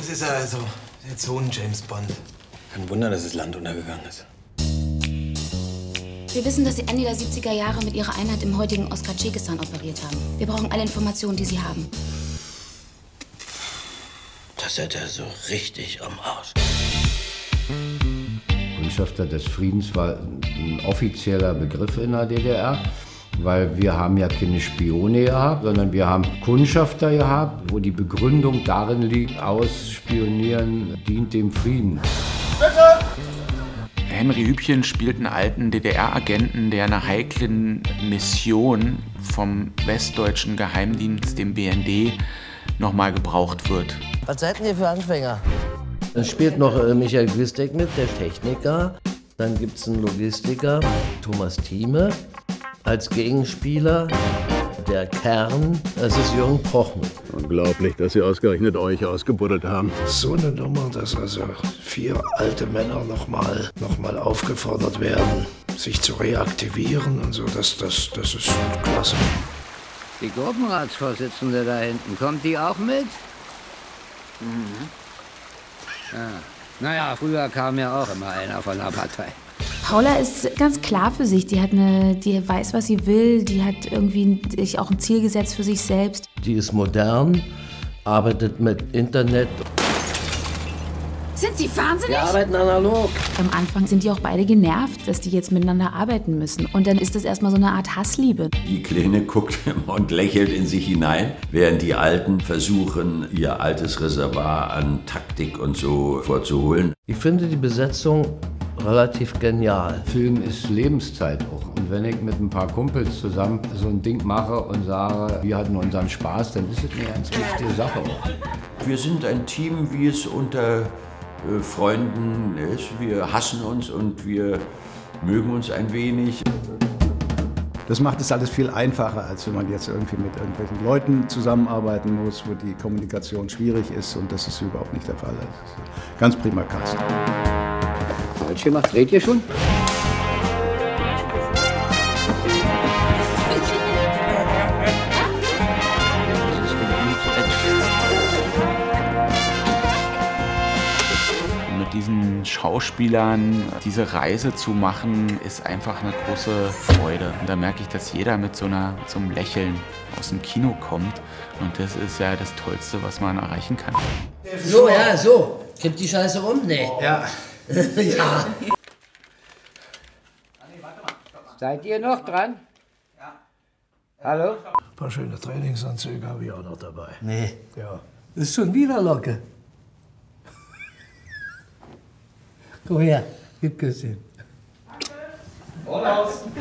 Das ist also jetzt so ein James Bond. Kein Wunder, dass das Land untergegangen ist. Wir wissen, dass Sie Ende der 70er Jahre mit Ihrer Einheit im heutigen Ostkadschikistan operiert haben. Wir brauchen alle Informationen, die Sie haben. Das ist ja so richtig am Arsch. Kundschafter des Friedens war ein offizieller Begriff in der DDR, weil wir haben ja keine Spione gehabt, sondern wir haben Kundschafter gehabt, wo die Begründung darin liegt, Ausspionieren dient dem Frieden. Bitte! Henry Hübchen spielt einen alten DDR-Agenten, der einer heiklen Mission vom westdeutschen Geheimdienst, dem BND, nochmal gebraucht wird. Was seid denn ihr für Anfänger? Dann spielt noch Michael Gwistek mit, der Techniker. Dann gibt es einen Logistiker, Thomas Thieme. Als Gegenspieler der Kern, das ist Jürgen Prochnow. Unglaublich, dass sie ausgerechnet euch ausgebuddelt haben. So eine Nummer, dass also 4 alte Männer noch mal aufgefordert werden, sich zu reaktivieren und so, das ist klasse. Die Gruppenratsvorsitzende da hinten, kommt die auch mit? Mhm. Ja. Naja, früher kam ja auch immer einer von der Partei. Paula ist ganz klar für sich. Die weiß, was sie will. Die hat irgendwie sich auch ein Ziel gesetzt für sich selbst. Die ist modern, arbeitet mit Internet. Sind Sie wahnsinnig? Wir arbeiten analog. Am Anfang sind die auch beide genervt, dass die jetzt miteinander arbeiten müssen. Und dann ist das erstmal so eine Art Hassliebe. Die Kleine guckt und lächelt in sich hinein, während die Alten versuchen, ihr altes Reservoir an Taktik und so vorzuholen. Ich finde die Besetzung relativ genial. Film ist Lebenszeit auch. Und wenn ich mit ein paar Kumpels zusammen so ein Ding mache und sage, wir hatten unseren Spaß, dann ist es eine ganz wichtige Sache auch. Wir sind ein Team, wie es unter Freunden ist. Wir hassen uns und wir mögen uns ein wenig. Das macht es alles viel einfacher, als wenn man jetzt irgendwie mit irgendwelchen Leuten zusammenarbeiten muss, wo die Kommunikation schwierig ist. Und das ist überhaupt nicht der Fall. Das ist ein ganz prima Cast. Was ihr macht, dreht ihr schon? Mit diesen Schauspielern diese Reise zu machen, ist einfach eine große Freude. Und da merke ich, dass jeder mit so einem Lächeln aus dem Kino kommt. Und das ist ja das Tollste, was man erreichen kann. So, ja, so. Kippt die Scheiße um? Nee. Ja. Ja. Seid ihr noch dran? Ja. Hallo? Ein paar schöne Trainingsanzüge habe ich auch noch dabei. Nee. Ja. Das ist schon wieder Locke. Komm her, gib Küsschen. Und aus.